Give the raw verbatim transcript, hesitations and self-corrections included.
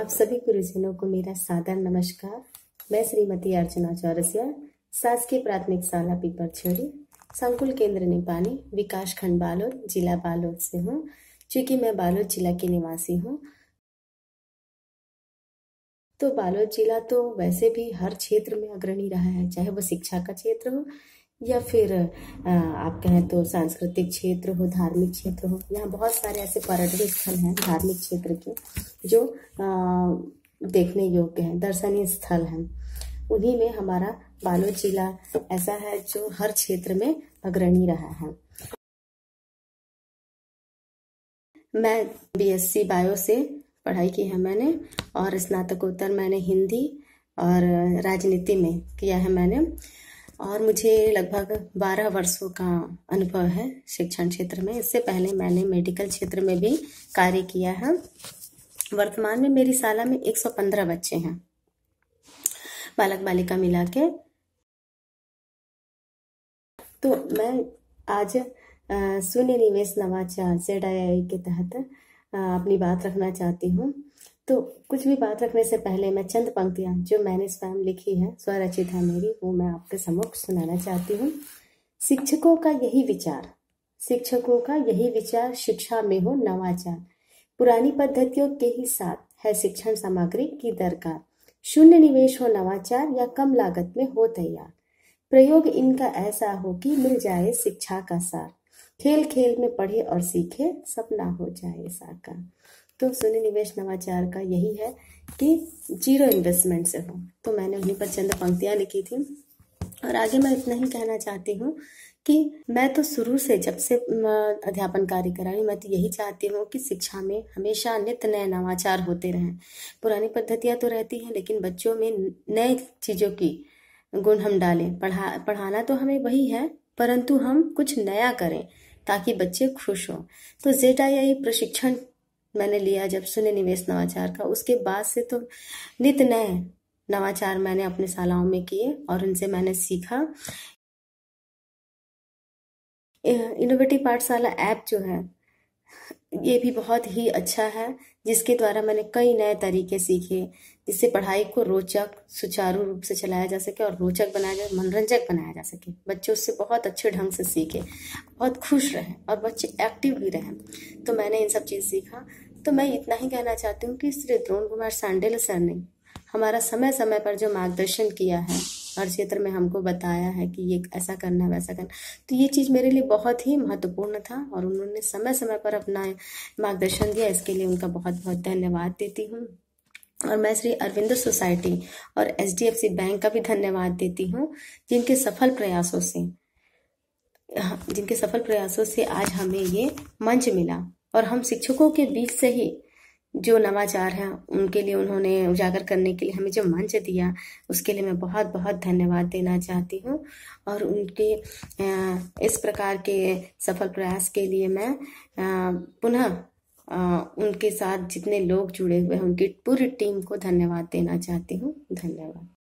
आप सभी गुरुजनों को मेरा सादर नमस्कार। मैं श्रीमती अर्चना चौरसिया, शासकीय प्राथमिक शाला पीपरछड़ी, संकुल केंद्र निपानी, विकास खंड बालोद, जिला बालोद से हूँ। चूँकि मैं बालोद जिला की निवासी हूँ, तो बालोद जिला तो वैसे भी हर क्षेत्र में अग्रणी रहा है, चाहे वो शिक्षा का क्षेत्र हो या फिर आप कहें तो सांस्कृतिक क्षेत्र हो, धार्मिक क्षेत्र हो। यहाँ बहुत सारे ऐसे पर्यटन स्थल हैं धार्मिक क्षेत्र के जो आ, देखने योग्य हैं, दर्शनीय स्थल हैं। उन्हीं में हमारा बालोद जिला ऐसा है जो हर क्षेत्र में अग्रणी रहा है। मैं बीएससी बायो से पढ़ाई की है मैंने, और स्नातकोत्तर मैंने हिंदी और राजनीति में किया है मैंने, और मुझे लगभग बारह वर्षों का अनुभव है शिक्षण क्षेत्र में। इससे पहले मैंने मेडिकल क्षेत्र में भी कार्य किया है। वर्तमान में मेरी शाला में एक सौ पंद्रह बच्चे हैं, बालक बालिका मिला के। तो मैं आज शून्य निवेश नवाचार जेड आई आई के तहत अपनी बात रखना चाहती हूँ। तो कुछ भी बात रखने से पहले मैं चंद पंक्तियाँ जो मैंने स्वयं लिखी है, स्वरचित है मेरी, वो मैं आपके सम्मुख सुनाना चाहती हूँ। शिक्षकों का यही विचार शिक्षकों का यही विचार शिक्षा में हो नवाचार। पुरानी पद्धतियों के ही साथ है शिक्षण सामग्री की दरकार। शून्य निवेश हो नवाचार या कम लागत में हो तैयार। प्रयोग इनका ऐसा हो कि मिल जाए शिक्षा का सार। खेल खेल में पढ़े और सीखे, सपना हो जाए साकार। तो शून्य निवेश नवाचार का यही है कि जीरो इन्वेस्टमेंट से हो। तो मैंने उन्हीं पर चंद पंक्तियाँ लिखी थी, और आगे मैं इतना ही कहना चाहती हूँ कि मैं तो शुरू से जब से अध्यापन कार्य कर रही हूँ, मैं तो यही चाहती हूँ कि शिक्षा में हमेशा नित्य नए नवाचार होते रहें। पुरानी पद्धतियाँ तो रहती हैं, लेकिन बच्चों में नए चीज़ों की गुण हम डालें। पढ़ा पढ़ाना तो हमें वही है, परंतु हम कुछ नया करें ताकि बच्चे खुश हों। तो जेड आई आई प्रशिक्षण मैंने लिया जब शून्य निवेश नवाचार का, उसके बाद से तो नित्य नए नवाचार मैंने अपने शालाओं में किए और उनसे मैंने सीखा। इनोवेटिव पाठशाला ऐप जो है ये भी बहुत ही अच्छा है, जिसके द्वारा मैंने कई नए तरीके सीखे, जिससे पढ़ाई को रोचक सुचारू रूप से चलाया जा सके और रोचक बनाया जाए, मनोरंजक बनाया जा सके। बच्चे उससे बहुत अच्छे ढंग से सीखे, बहुत खुश रहें और बच्चे एक्टिव भी रहें। तो मैंने इन सब चीज़ सीखा। तो मैं इतना ही कहना चाहती हूँ कि श्री द्रोण कुमार सांडेल सर ने हमारा समय समय पर जो मार्गदर्शन किया है, हर क्षेत्र में हमको बताया है कि ये ऐसा करना है वैसा करना, तो ये चीज़ मेरे लिए बहुत ही महत्वपूर्ण था और उन्होंने समय समय पर अपना मार्गदर्शन दिया। इसके लिए उनका बहुत बहुत धन्यवाद देती हूँ। और मैं श्री अरविंद सोसाइटी और H D F C bank का भी धन्यवाद देती हूँ, जिनके सफल प्रयासों से जिनके सफल प्रयासों से आज हमें ये मंच मिला, और हम शिक्षकों के बीच से ही जो नवाचार हैं उनके लिए उन्होंने उजागर करने के लिए हमें जो मंच दिया, उसके लिए मैं बहुत बहुत धन्यवाद देना चाहती हूँ। और उनके इस प्रकार के सफल प्रयास के लिए मैं पुनः उनके साथ जितने लोग जुड़े हुए हैं उनकी पूरी टीम को धन्यवाद देना चाहती हूँ। धन्यवाद।